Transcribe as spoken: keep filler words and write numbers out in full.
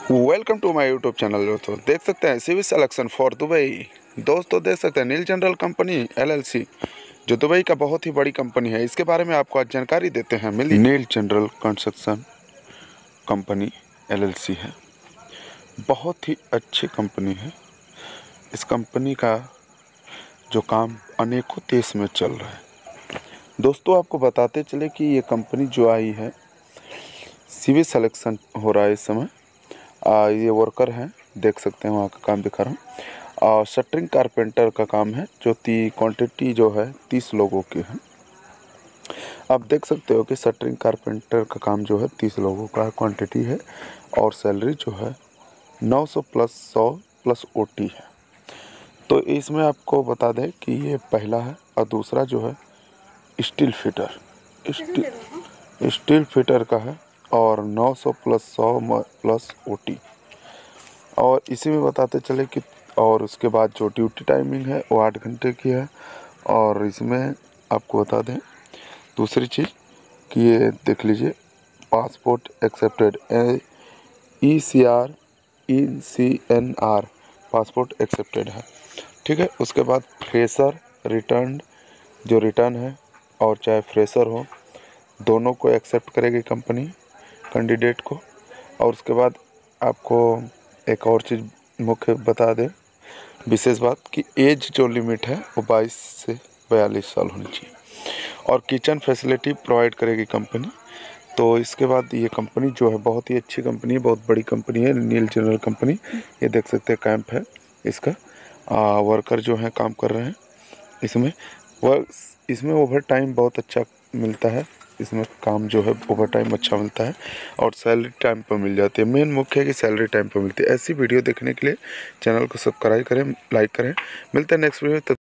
Welcome to my YouTube channel. दोस्तों देख सकते हैं सिविल सिलेक्शन फॉर दुबई। दोस्तों देख सकते हैं नील जनरल कंपनी एलएलसी जो दुबई का बहुत ही बड़ी कंपनी है, इसके बारे में आपको आज जानकारी देते हैं। मिली Neel general construction company LLC है, बहुत ही अच्छी कंपनी है। इस कंपनी का जो काम अनेकों देश में चल रहा है। दोस्तों आपको बताते चले कि ये कंपनी जो आई है, सिविल सिलेक्शन हो रहा है इस समय। आ, ये वर्कर हैं, देख सकते हैं वहाँ का काम दिखा रहा हूँ। और शटरिंग कारपेंटर का काम है, जो ती क्वांटिटी जो है तीस लोगों की है। आप देख सकते हो कि शटरिंग कारपेंटर का काम जो है तीस लोगों का क्वांटिटी है, और सैलरी जो है नौ सौ प्लस सौ प्लस ओटी है। तो इसमें आपको बता दें कि ये पहला है, और दूसरा जो है steel fitter steel steel fitter का है, और नौ सौ प्लस सौ प्लस ओटी। और इसी में बताते चले कि और उसके बाद जो ड्यूटी टाइमिंग है वो आठ घंटे की है। और इसमें आपको बता दें दूसरी चीज़ कि ये देख लीजिए, passport accepted, E C R E C N R passport accepted है, ठीक है। उसके बाद फ्रेशर रिटर्न, जो रिटर्न है और चाहे फ्रेशर हो, दोनों को एक्सेप्ट करेगी कंपनी कैंडिडेट को। और उसके बाद आपको एक और चीज़ मुख्य बता दें, विशेष बात कि एज जो लिमिट है वो बाईस से बयालीस साल होनी चाहिए। और किचन फैसिलिटी प्रोवाइड करेगी कंपनी। तो इसके बाद ये कंपनी जो है बहुत ही अच्छी कंपनी है, बहुत बड़ी कंपनी है नील जनरल कंपनी। ये देख सकते हैं कैंप है इसका, आ, वर्कर जो हैं काम कर रहे हैं इसमें। वर्क इसमें ओवर टाइम बहुत अच्छा मिलता है, इसमें काम जो है ओवर टाइम अच्छा मिलता है, और सैलरी टाइम पर मिल जाती है। मेन मुख्य है कि सैलरी टाइम पर मिलती है। ऐसी वीडियो देखने के लिए चैनल को सब्सक्राइब करें, लाइक करें। मिलते हैं नेक्स्ट वीडियो में।